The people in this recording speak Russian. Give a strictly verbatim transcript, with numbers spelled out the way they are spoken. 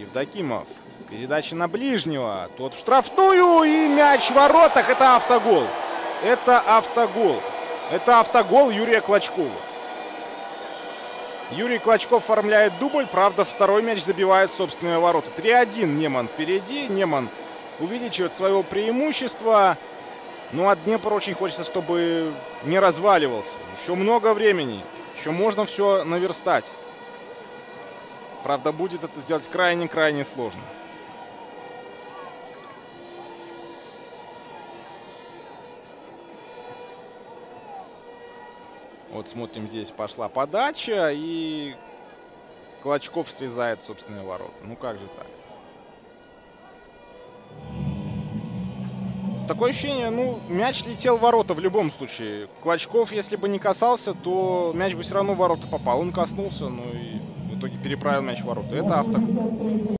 Евдокимов. Передача на ближнего. Тот в штрафную. И мяч в воротах. Это автогол. Это автогол. Это автогол Юрия Клочкова. Юрий Клочков оформляет дубль. Правда, второй мяч забивает собственные ворота. три один. Неман впереди. Неман увеличивает своего преимущества. Ну, а Днепр очень хочется, чтобы не разваливался. Еще много времени. Еще можно все наверстать. Правда, будет это сделать крайне-крайне сложно. Вот смотрим, здесь пошла подача, и Клочков срезает собственные ворота. Ну как же так? Такое ощущение, ну, мяч летел в ворота в любом случае. Клочков, если бы не касался, то мяч бы все равно в ворота попал. Он коснулся, ну и в итоге переправил мяч в ворота. Это автогол.